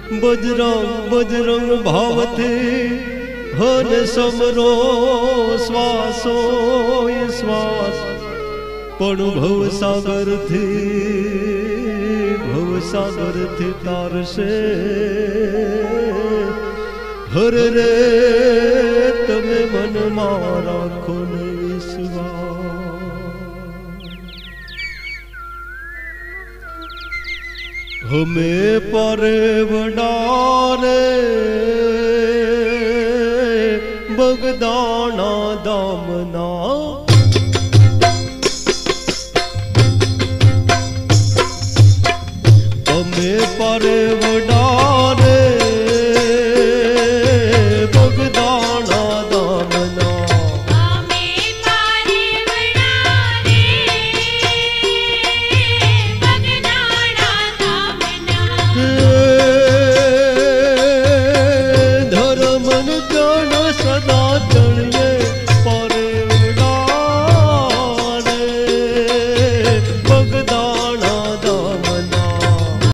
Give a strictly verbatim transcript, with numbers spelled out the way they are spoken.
बजरंग बजरंग भावते हन समरो श्वासो श्वास पण भव सागर थी भव सागर थी तारसे हर रे तमे मन मारा खोन हमें परे वडारे बगदाना दामना हमें परे वडारे